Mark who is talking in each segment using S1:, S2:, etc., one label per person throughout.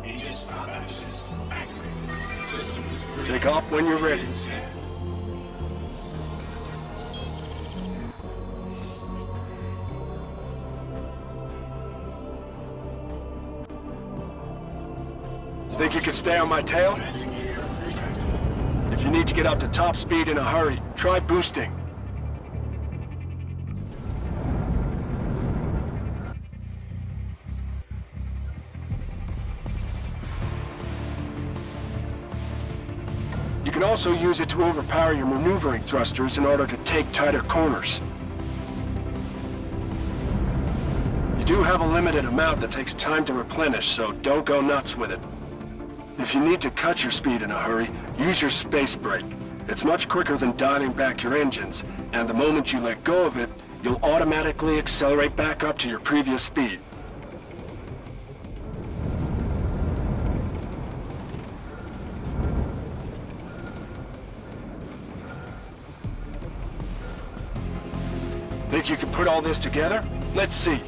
S1: Aegis combat assist activated. Systems.
S2: Take off when you're ready. Think you could stay on my tail? If you need to get up to top speed in a hurry, try boosting. You can also use it to overpower your maneuvering thrusters in order to take tighter corners. You do have a limited amount that takes time to replenish, so don't go nuts with it. If you need to cut your speed in a hurry, use your space brake. It's much quicker than dialing back your engines, and the moment you let go of it, you'll automatically accelerate back up to your previous speed. Think you can put all this together? Let's see.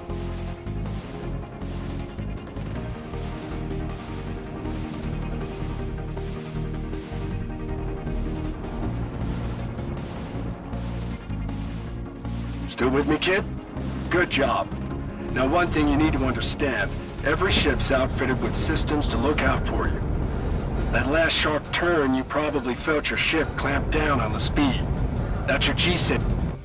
S2: Still with me, kid? Good job. Now, one thing you need to understand, every ship's outfitted with systems to look out for you. That last sharp turn, you probably felt your ship clamp down on the speed. That's your G-SIG.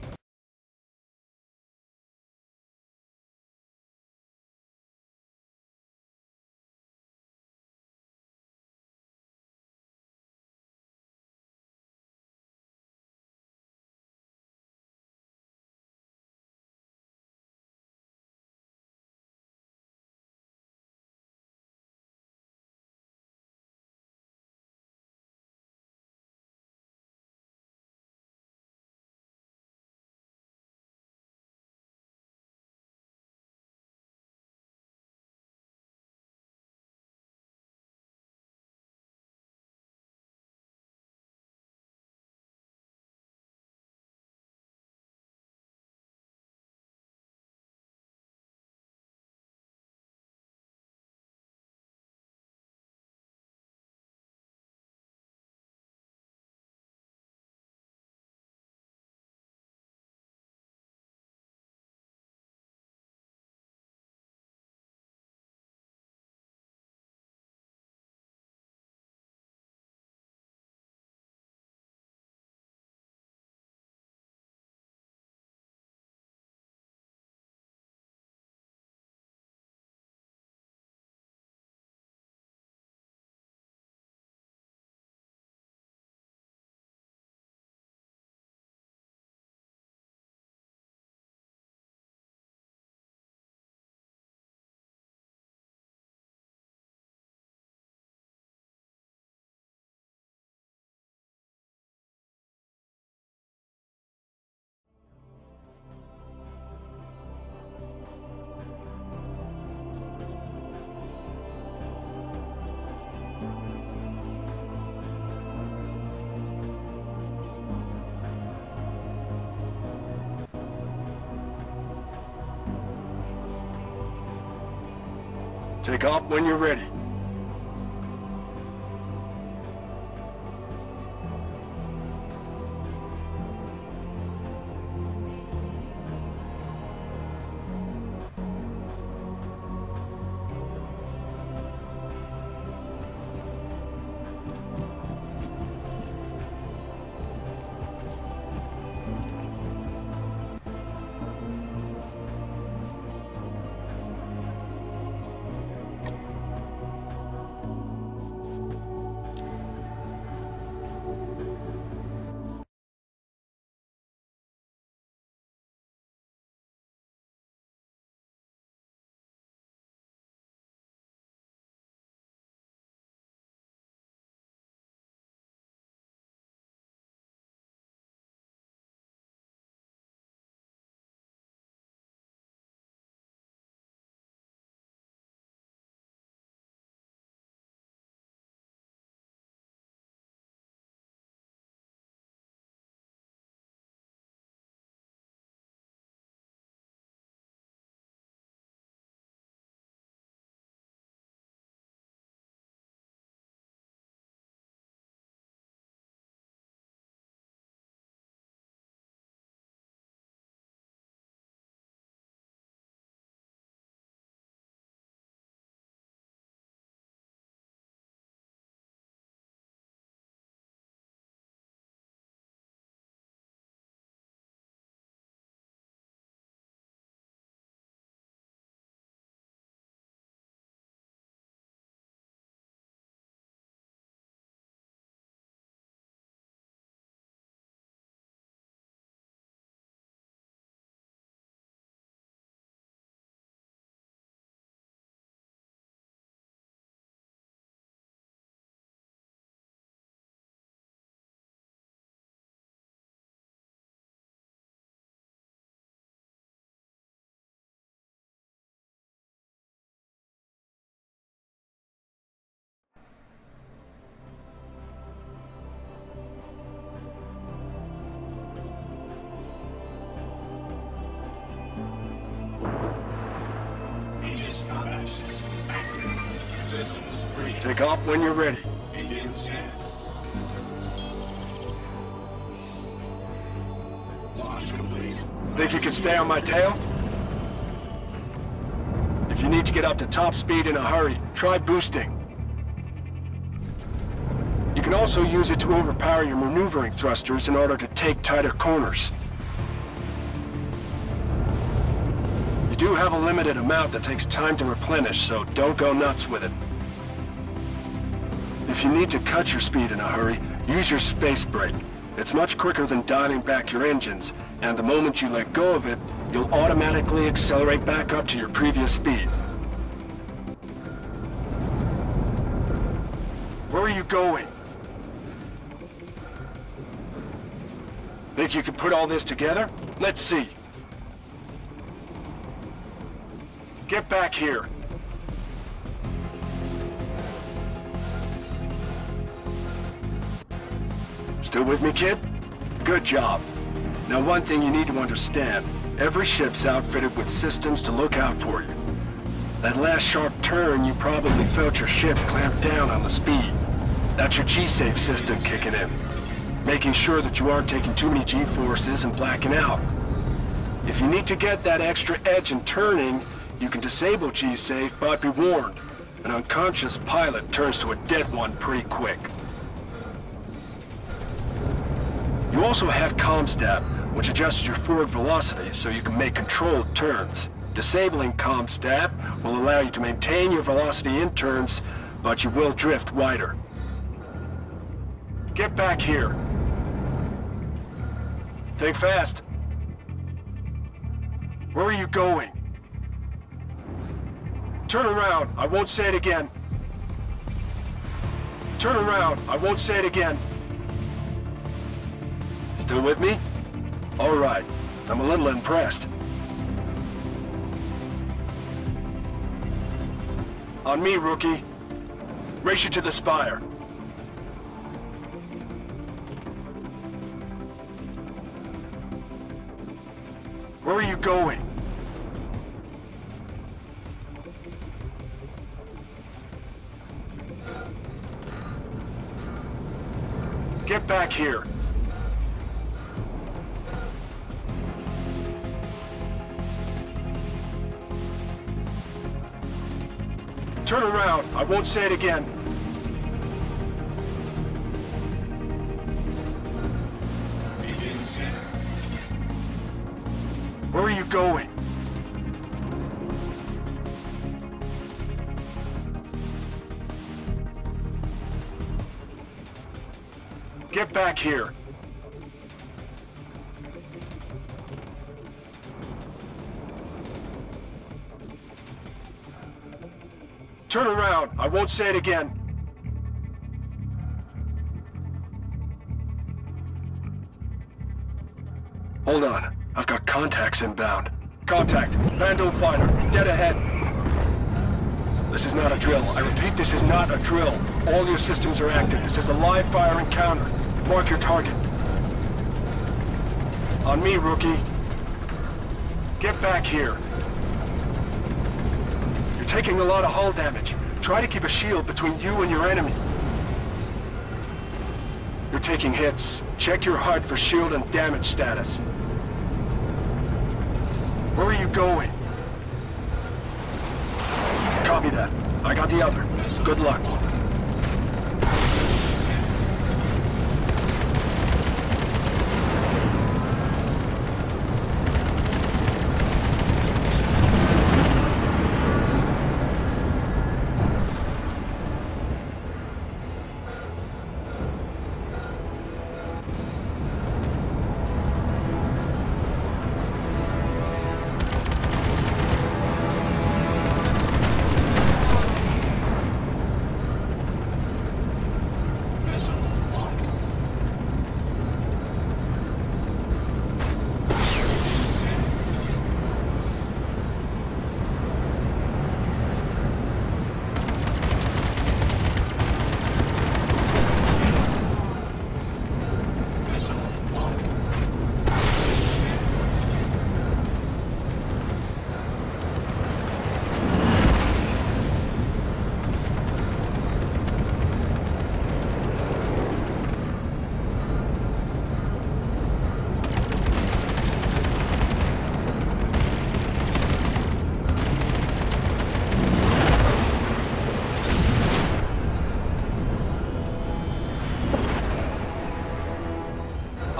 S2: Take off when you're ready.
S1: Systems ready.
S2: Take off when you're ready.
S1: Begin scan. Launch complete.
S2: Think you can stay on my tail? If you need to get up to top speed in a hurry, try boosting. You can also use it to overpower your maneuvering thrusters in order to take tighter corners. You do have a limited amount that takes time to replenish, so don't go nuts with it. If you need to cut your speed in a hurry, use your space brake. It's much quicker than dialing back your engines, and the moment you let go of it, you'll automatically accelerate back up to your previous speed. Where are you going? Think you can put all this together? Let's see. Get back here. Still with me, kid? Good job. Now, one thing you need to understand, every ship's outfitted with systems to look out for you. That last sharp turn, you probably felt your ship clamp down on the speed. That's your G-Safe system kicking in, making sure that you aren't taking too many G-forces and blacking out. If you need to get that extra edge in turning, you can disable G-Safe, but be warned, an unconscious pilot turns to a dead one pretty quick. You also have ComStab, which adjusts your forward velocity so you can make controlled turns. Disabling ComStab will allow you to maintain your velocity in turns, but you will drift wider. Get back here. Think fast. Where are you going? Turn around. I won't say it again. Turn around. I won't say it again. Still with me? All right. I'm a little impressed. On me, rookie. Race you to the spire. Where are you going? Get back here. Turn around. I won't say it again.
S1: Begin scan.
S2: Where are you going? Get back here. Turn around. I won't say it again. Hold on. I've got contacts inbound. Contact. Vandal fighter. Dead ahead. This is not a drill. I repeat, this is not a drill. All your systems are active. This is a live fire encounter. Mark your target. On me, rookie. Get back here. You're taking a lot of hull damage. Try to keep a shield between you and your enemy. You're taking hits. Check your HUD for shield and damage status. Where are you going? Copy that. I got the other. Good luck.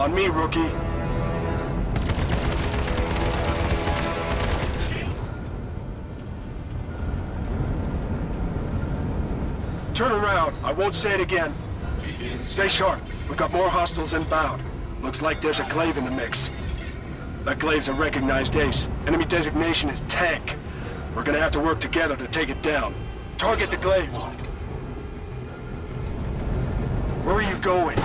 S2: On me, rookie. Turn around. I won't say it again. Stay sharp. We've got more hostiles inbound. Looks like there's a glaive in the mix. That glaive's a recognized ace. Enemy designation is tank. We're gonna have to work together to take it down. Target the glaive. Where are you going?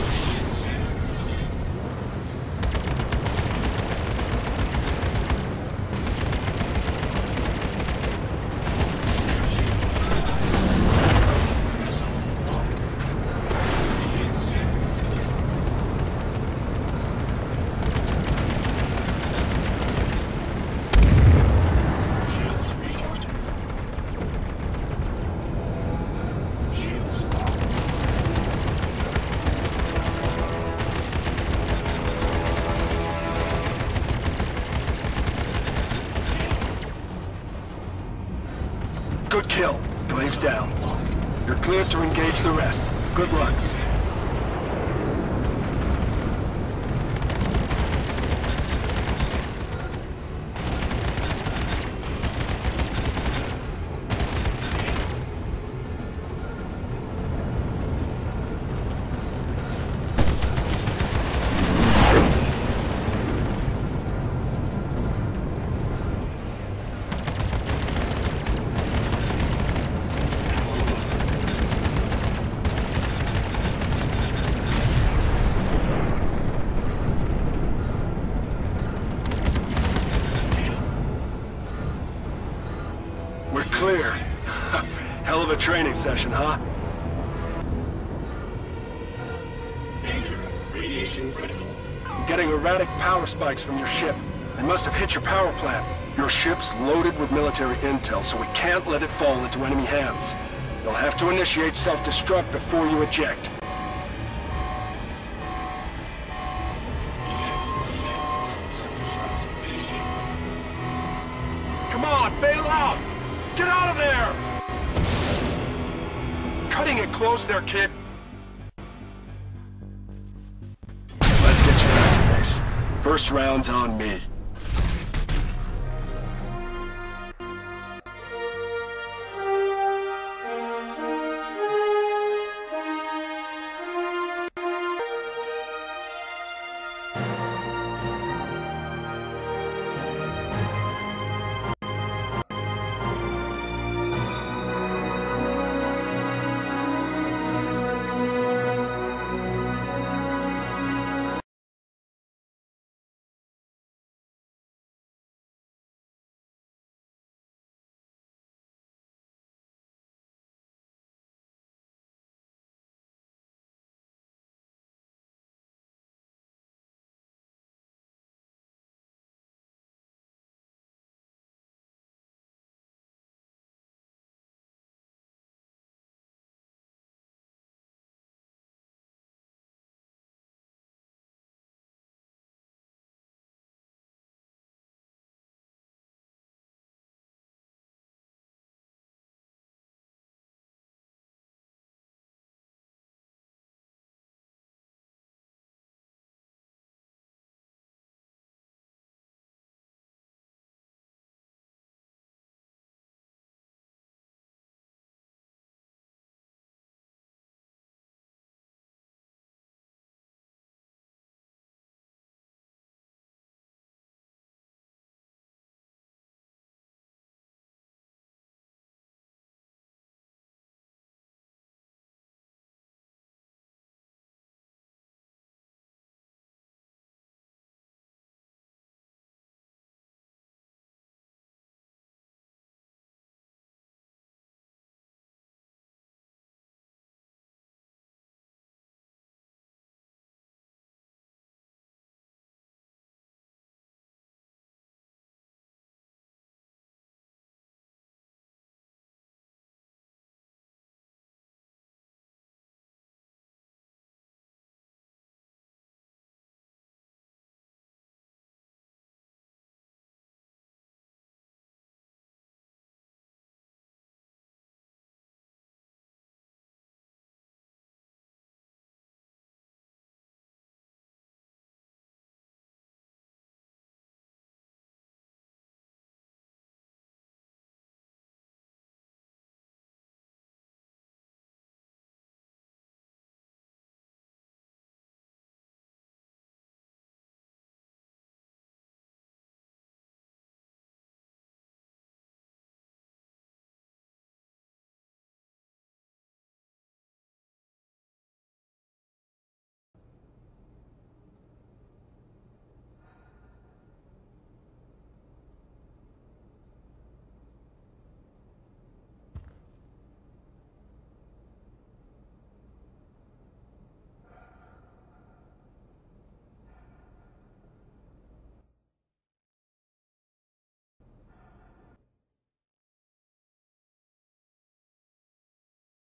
S2: Good kill. Glaive's down. You're cleared to engage the rest. Good luck. We're clear. Hell of a training session, huh?
S1: Danger. Radiation critical.
S2: I'm getting erratic power spikes from your ship. They must have hit your power plant. Your ship's loaded with military intel, so we can't let it fall into enemy hands. You'll have to initiate self-destruct before you eject. Come on, bail out! Get out of there! Cutting it close there, kid. Let's get you back to base. First round's on me.